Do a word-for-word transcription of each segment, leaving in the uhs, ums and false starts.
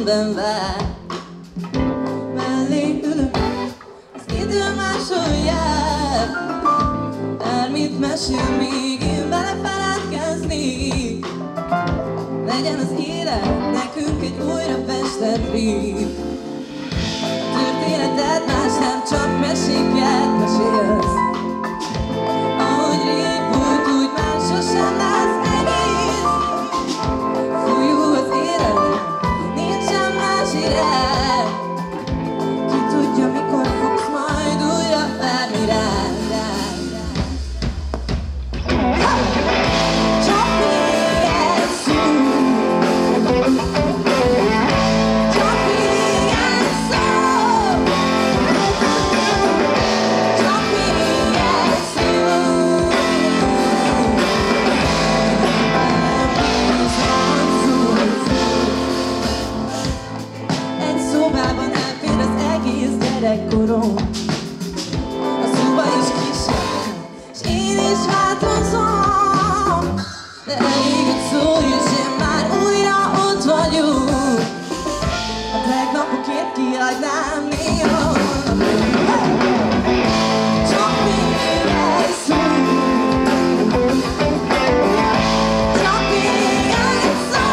csendben vár. Mellé ülök, az idő máshol jár. Bármit mesél, még én vele feledkezni. Legyen az élet nekünk egy újra festett rím. A történetet más nem csak meséket mesélsz. Ahogy rég volt, úgy már sosem lesz egész. Fújú az élet, nincsen más irány. Ki tudja, mikor fogsz majd újra várni rád. Csak még egy szó, csak még egy szó, csak még egy szó. Egy szobában elfér az egész gyerekkorom. A szoba is kisebb, s én is változom. De elég egy szó, és én már újra ott vagyok. A tegnapokért kihagynám néha. Csak még egy szó, csak még egy szó,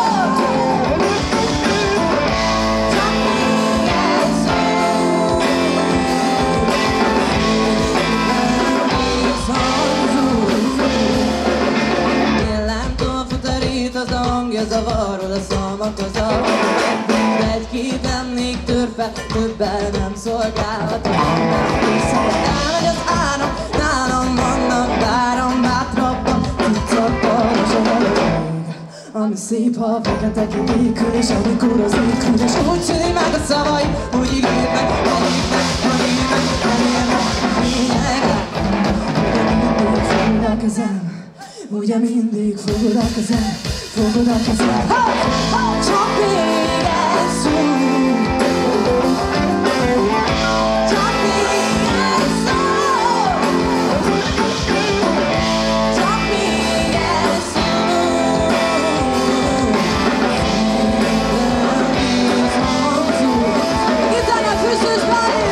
csak még egy szó. Villámtól fut a rét, az hangja zavarol, a szalmak a zavar. Megbűr egy-két emlék törpe, többel nem szolgálhat. Szeretem, hogy az áram nálam vannak, várom bátrabban, tucatban és a valóság. Ami szép, ha fekete kivékül, és amikor az ékül, és úgy szüli meg a szavai, úgy ígérnek, elérnek, elérnek, elérnek, elérnek. Fogod a kezem, ugye mindig fogod a kezem, fogod a kezem. Csak még egy szó, csak még egy szó, csak még egy szó. Gitárja füstös Bali!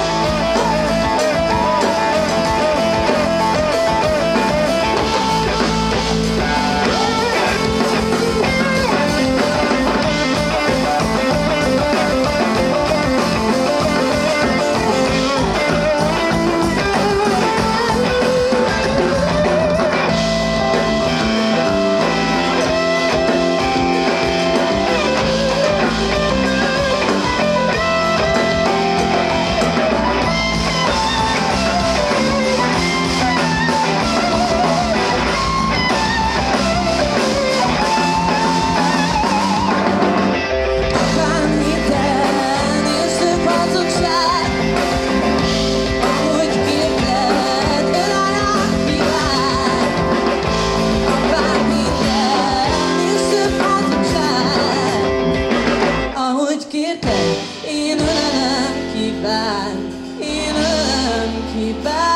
Én ölelem kíván, én ölelem kíván.